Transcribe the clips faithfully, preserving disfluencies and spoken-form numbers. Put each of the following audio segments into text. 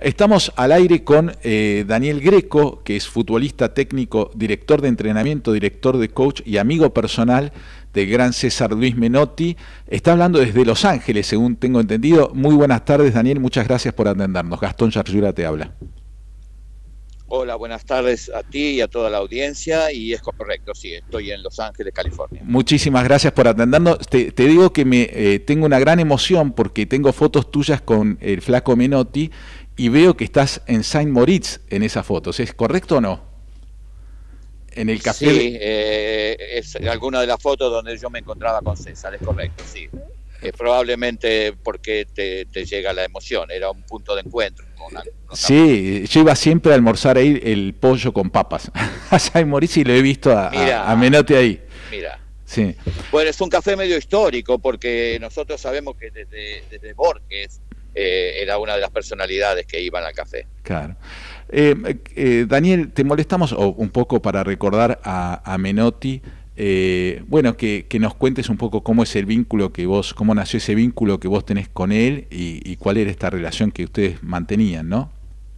Estamos al aire con eh, Daniel Greco, que es futbolista técnico, director de entrenamiento, director de coach y amigo personal del gran César Luis Menotti. Está hablando desde Los Ángeles, según tengo entendido. Muy buenas tardes, Daniel, muchas gracias por atendernos. Gastón Yarlura te habla. Hola, buenas tardes a ti y a toda la audiencia, y es correcto, sí, estoy en Los Ángeles, California. Muchísimas gracias por atendernos. Te, te digo que me eh, tengo una gran emoción porque tengo fotos tuyas con el flaco Menotti y veo que estás en Saint Moritz en esas fotos. ¿Es correcto o no? En el café. Sí, de... eh, es alguna de las fotos donde yo me encontraba con César, es correcto, sí. Eh, probablemente porque te, te llega la emoción, era un punto de encuentro. Una, una... Sí, yo iba siempre a almorzar ahí el pollo con papas a Saint Moritz y lo he visto a, mira, a, a Menotti ahí. Mira. Sí. Bueno, es un café medio histórico porque nosotros sabemos que desde, desde Borges eh, era una de las personalidades que iban al café. Claro. Eh, eh, Daniel, te molestamos oh, un poco para recordar a, a Menotti. Eh, bueno, que, que nos cuentes un poco cómo es el vínculo que vos, cómo nació ese vínculo que vos tenés con él y, y cuál era esta relación que ustedes mantenían, ¿no?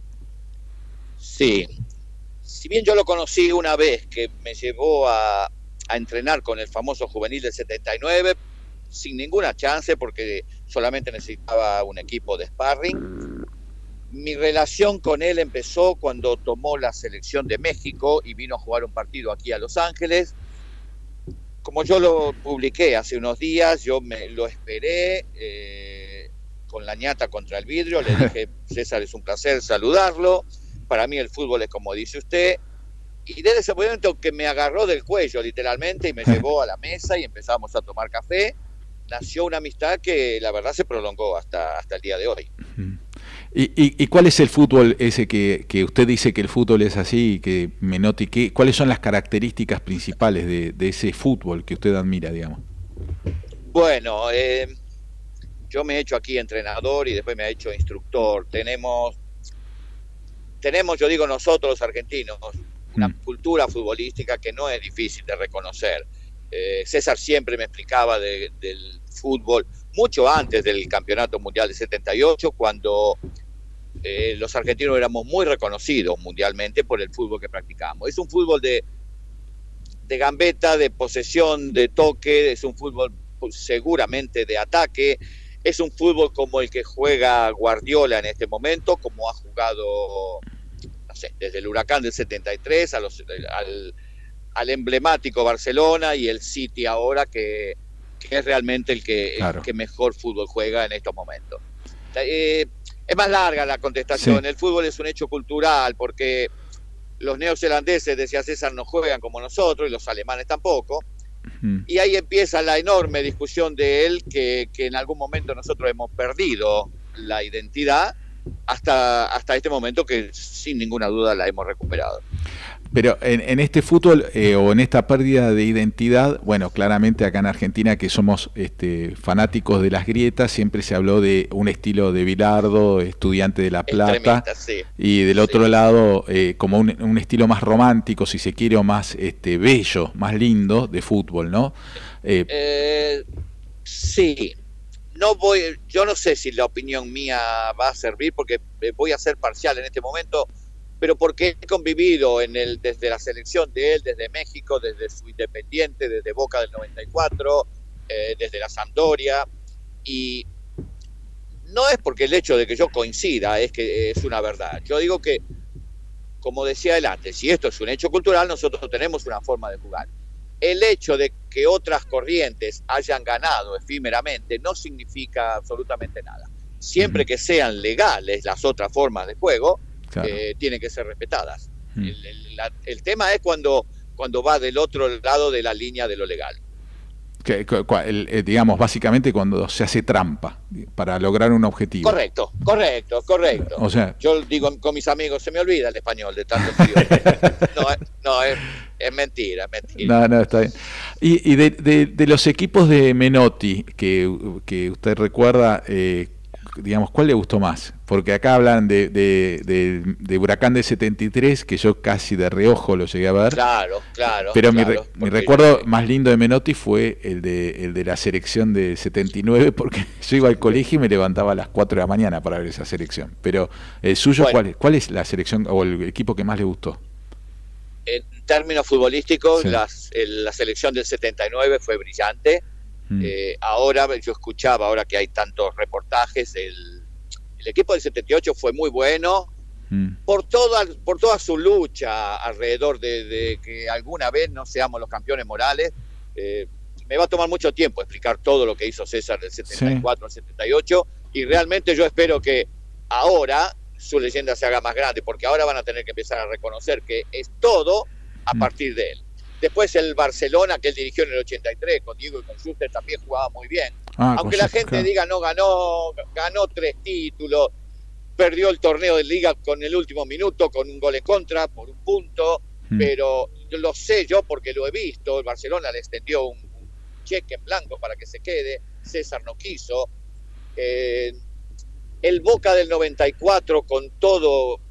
Sí, si bien yo lo conocí una vez que me llevó a, a entrenar con el famoso juvenil del setenta y nueve, sin ninguna chance porque solamente necesitaba un equipo de sparring. Mi relación con él empezó cuando tomó la selección de México y vino a jugar un partido aquí a Los Ángeles. Como yo lo publiqué hace unos días, yo me lo esperé eh, con la ñata contra el vidrio, le dije, César, es un placer saludarlo, para mí el fútbol es como dice usted, y desde ese momento que me agarró del cuello literalmente y me llevó a la mesa y empezamos a tomar café, nació una amistad que la verdad se prolongó hasta, hasta el día de hoy. ¿Y, y, y cuál es el fútbol ese que, que usted dice que el fútbol es así y que Menotti, que, cuáles son las características principales de, de ese fútbol que usted admira, digamos? Bueno, eh, yo me he hecho aquí entrenador y después me he hecho instructor. Tenemos, tenemos, yo digo nosotros los argentinos, una mm. cultura futbolística que no es difícil de reconocer. Eh, César siempre me explicaba de, del fútbol, mucho antes del Campeonato Mundial de setenta y ocho, cuando eh, los argentinos éramos muy reconocidos mundialmente por el fútbol que practicamos. Es un fútbol de, de gambeta, de posesión, de toque, es un fútbol seguramente de ataque, es un fútbol como el que juega Guardiola en este momento, como ha jugado, no sé, desde el Huracán del setenta y tres a los, al, al emblemático Barcelona y el City ahora, que que es realmente el que, claro. el que mejor fútbol juega en estos momentos. Eh, es más larga la contestación. Sí. El fútbol es un hecho cultural porque los neozelandeses, decía César, no juegan como nosotros y los alemanes tampoco. Uh-huh. Y ahí empieza la enorme discusión de él que, que en algún momento nosotros hemos perdido la identidad hasta, hasta este momento que sin ninguna duda la hemos recuperado. Pero en, en este fútbol eh, o en esta pérdida de identidad, bueno, claramente acá en Argentina que somos este, fanáticos de las grietas, siempre se habló de un estilo de Bilardo, Estudiante de La Plata, sí. y del otro sí. lado eh, como un, un estilo más romántico, si se quiere, o más este, bello, más lindo de fútbol, ¿no? Eh, eh, sí. No voy, yo no sé si la opinión mía va a servir porque voy a ser parcial en este momento, pero porque he convivido en el, desde la selección de él, desde México, desde su Independiente, desde Boca del noventa y cuatro, eh, desde la Sampdoria, y no es porque el hecho de que yo coincida es que es una verdad. Yo digo que, como decía él antes, si esto es un hecho cultural, nosotros tenemos una forma de jugar. El hecho de que otras corrientes hayan ganado efímeramente no significa absolutamente nada. Siempre que sean legales las otras formas de juego, claro. eh, tienen que ser respetadas. Mm. El, el, la, el tema es cuando, cuando va del otro lado de la línea de lo legal. Que, el, el, digamos, básicamente cuando se hace trampa para lograr un objetivo. Correcto, correcto, correcto. O sea, yo digo con mis amigos, se me olvida el español de tanto frío. No, no es, es mentira, es mentira. No, no, está bien. Y, y de, de, de los equipos de Menotti que, que usted recuerda, eh, digamos, ¿cuál le gustó más? Porque acá hablan de, de, de, de Huracán de setenta y tres, que yo casi de reojo lo llegué a ver. Claro, claro. Pero claro, mi, re, mi recuerdo yo... más lindo de Menotti fue el de, el de la selección de setenta y nueve, porque yo iba al colegio y me levantaba a las cuatro de la mañana para ver esa selección. Pero el suyo, bueno, ¿cuál es? ¿Cuál es la selección o el equipo que más le gustó? En términos futbolísticos, sí. las, el, la selección del setenta y nueve fue brillante. Mm. Eh, ahora yo escuchaba, ahora que hay tantos reportajes, el, el equipo del setenta y ocho fue muy bueno mm. por toda por toda su lucha alrededor de, de que alguna vez no seamos los campeones morales. Eh, me va a tomar mucho tiempo explicar todo lo que hizo César del setenta y cuatro sí. al setenta y ocho, y realmente yo espero que ahora su leyenda se haga más grande, porque ahora van a tener que empezar a reconocer que es todo a mm. partir de él. Después el Barcelona, que él dirigió en el ochenta y tres, con Diego y con Schuster, también jugaba muy bien. Ah, Aunque la gente claro. diga no ganó, ganó tres títulos, perdió el torneo de Liga con el último minuto, con un gol en contra, por un punto, mm. pero lo sé yo porque lo he visto. El Barcelona le extendió un, un cheque en blanco para que se quede, César no quiso. Eh, el Boca del noventa y cuatro, con todo,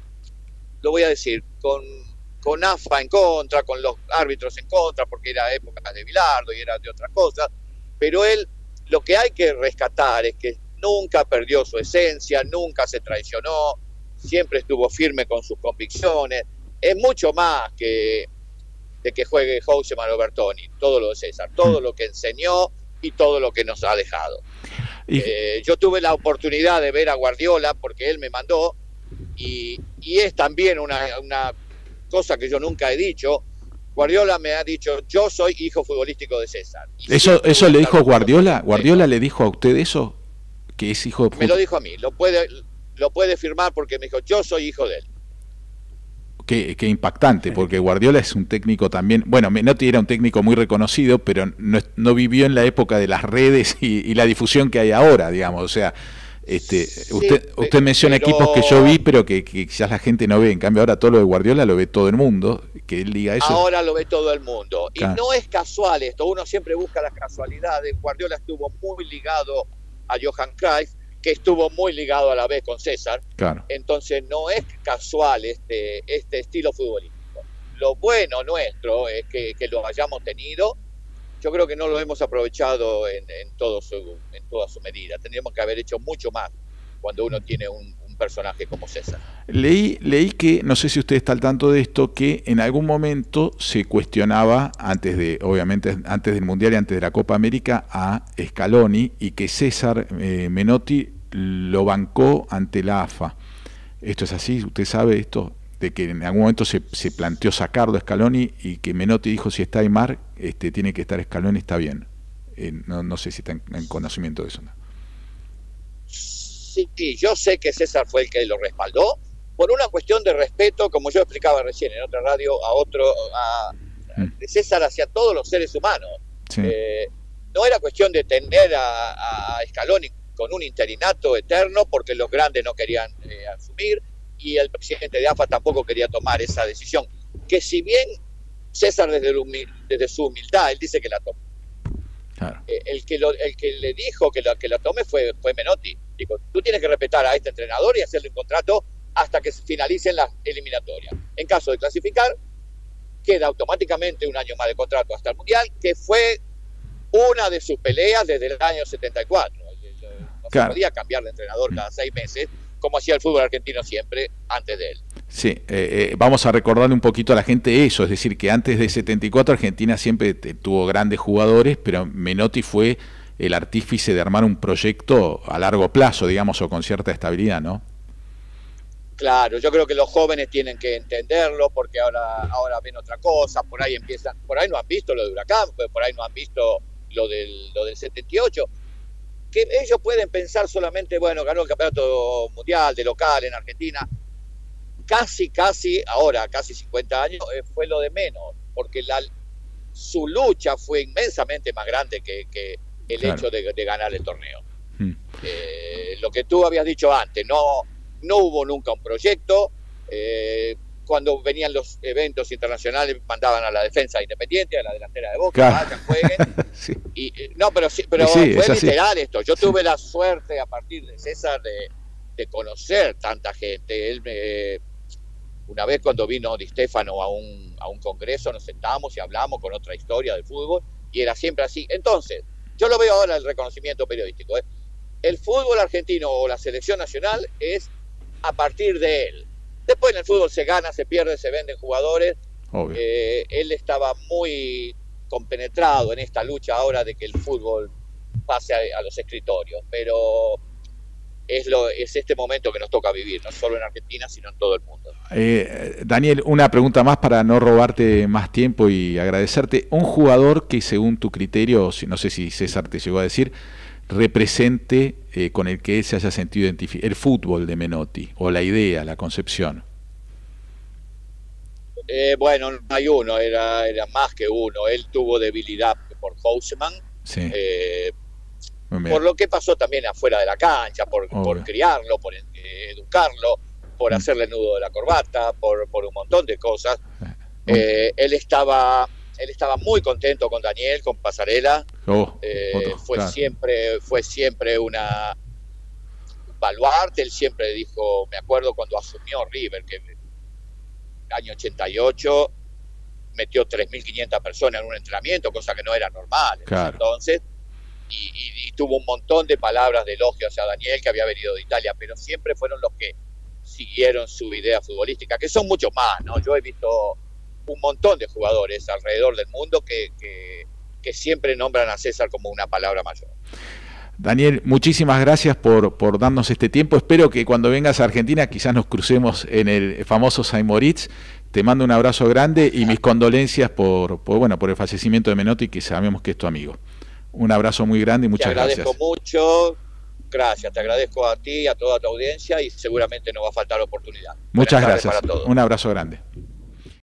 lo voy a decir, con... con A F A en contra, con los árbitros en contra, porque era época de Bilardo y era de otras cosas, pero él, lo que hay que rescatar es que nunca perdió su esencia, nunca se traicionó, siempre estuvo firme con sus convicciones. Es mucho más que de que juegue José Manuel Bertoni, todo lo de César, todo lo que enseñó y todo lo que nos ha dejado. Y... Eh, yo tuve la oportunidad de ver a Guardiola porque él me mandó, y, y es también una... una cosa que yo nunca he dicho. Guardiola me ha dicho, yo soy hijo futbolístico de César. ¿Eso eso le dijo Guardiola? ¿Guardiola le dijo a usted eso? ¿Que es hijo de... Me lo dijo a mí, lo puede, lo puede firmar porque me dijo, yo soy hijo de él. Qué, qué impactante, porque Guardiola es un técnico también, bueno, Menotti era un técnico muy reconocido, pero no, no vivió en la época de las redes y, y la difusión que hay ahora, digamos, o sea... Este, sí, usted usted menciona pero... equipos que yo vi, pero que, que quizás la gente no ve. En cambio, ahora todo lo de Guardiola lo ve todo el mundo. Que él diga eso. Ahora lo ve todo el mundo. Claro. Y no es casual esto. Uno siempre busca las casualidades. Guardiola estuvo muy ligado a Johan Cruyff, que estuvo muy ligado a la vez con César. Claro. Entonces, no es casual este, este estilo futbolístico. Lo bueno nuestro es que, que lo hayamos tenido. Yo creo que no lo hemos aprovechado en, en, todo su, en toda su medida. Tendríamos que haber hecho mucho más cuando uno tiene un, un personaje como César. Leí, leí que, no sé si usted está al tanto de esto, que en algún momento se cuestionaba, antes de, obviamente, antes del Mundial y antes de la Copa América, a Scaloni, y que César eh, Menotti lo bancó ante la A F A. ¿Esto es así? ¿Usted sabe esto? De que en algún momento se, se planteó sacarlo a Scaloni y que Menotti dijo, si está Aimar, este, tiene que estar Scaloni, está bien. Eh, no, no sé si está en, en conocimiento de eso, ¿no? Sí, yo sé que César fue el que lo respaldó, por una cuestión de respeto, como yo explicaba recién en otra radio, a otro, a, mm. de César hacia todos los seres humanos. Sí. Eh, no era cuestión de tender a, a Scaloni con un interinato eterno, porque los grandes no querían eh, asumir, y el presidente de A F A tampoco quería tomar esa decisión, que si bien César desde, humil, desde su humildad, él dice que la tomó. Claro. Eh, el, que lo, el que le dijo que la, que la tome fue, fue Menotti. Dijo, tú tienes que respetar a este entrenador y hacerle un contrato hasta que finalicen las eliminatorias. En caso de clasificar, queda automáticamente un año más de contrato hasta el Mundial, que fue una de sus peleas desde el año setenta y cuatro. No claro. se podía cambiar de entrenador cada seis meses, como hacía el fútbol argentino siempre antes de él. Sí, eh, eh, vamos a recordarle un poquito a la gente eso, es decir, que antes de setenta y cuatro Argentina siempre te, tuvo grandes jugadores, pero Menotti fue el artífice de armar un proyecto a largo plazo, digamos, o con cierta estabilidad, ¿no? Claro, yo creo que los jóvenes tienen que entenderlo, porque ahora, ahora ven otra cosa, por ahí empiezan, por ahí no han visto lo de Huracán, por ahí no han visto lo del, lo del setenta y ocho, que ellos pueden pensar solamente, bueno, ganó el campeonato mundial de local en Argentina, casi, casi, ahora, casi cincuenta años, eh, fue lo de menos, porque la, su lucha fue inmensamente más grande que, que el claro. hecho de, de ganar el torneo. Hmm. Eh, lo que tú habías dicho antes, no, no hubo nunca un proyecto, eh, cuando venían los eventos internacionales mandaban a la defensa Independiente, a la delantera de Boca, claro. vayan, jueguen. Sí. Y, no, pero, sí, pero sí, fue es literal esto. Yo sí. tuve la suerte a partir de César de, de conocer tanta gente. Él me, una vez cuando vino Di Stéfano a un, a un congreso, nos sentamos y hablamos con otra historia del fútbol, y era siempre así. Entonces, yo lo veo ahora el reconocimiento periodístico. ¿eh? El fútbol argentino o la selección nacional es a partir de él. Después en el fútbol se gana, se pierde, se venden jugadores. Eh, él estaba muy compenetrado en esta lucha ahora de que el fútbol pase a, a los escritorios, pero es, lo, es este momento que nos toca vivir, no solo en Argentina, sino en todo el mundo. Eh, Daniel, una pregunta más para no robarte más tiempo y agradecerte. Un jugador que según tu criterio, no sé si César te llegó a decir, represente eh, con el que él se haya sentido identificado, el fútbol de Menotti, o la idea, la concepción. Eh, bueno, no hay uno, era, era más que uno. Él tuvo debilidad por Houseman, sí. eh, por lo que pasó también afuera de la cancha, por, por criarlo, por eh, educarlo, por mm. hacerle nudo de la corbata, por, por un montón de cosas. Eh, él estaba... Él estaba muy contento con Daniel, con Pasarela. Oh, eh, otro, fue claro. siempre, fue siempre una un baluarte. Él siempre dijo, me acuerdo cuando asumió River, que el año ochenta y ocho metió tres mil quinientas personas en un entrenamiento, cosa que no era normal en claro. ese entonces. Y, y, y tuvo un montón de palabras de elogio hacia Daniel, que había venido de Italia, pero siempre fueron los que siguieron su idea futbolística, que son muchos más, ¿no? Yo he visto un montón de jugadores alrededor del mundo que, que, que siempre nombran a César como una palabra mayor. Daniel, muchísimas gracias por, por darnos este tiempo. Espero que cuando vengas a Argentina quizás nos crucemos en el famoso Saint Moritz. Te mando un abrazo grande y mis condolencias por, por, bueno, por el fallecimiento de Menotti, que sabemos que es tu amigo. Un abrazo muy grande y muchas gracias. Te agradezco mucho. Gracias, te agradezco a ti, a toda tu audiencia, y seguramente nos va a faltar oportunidad. Muchas gracias. Para todos. Un abrazo grande.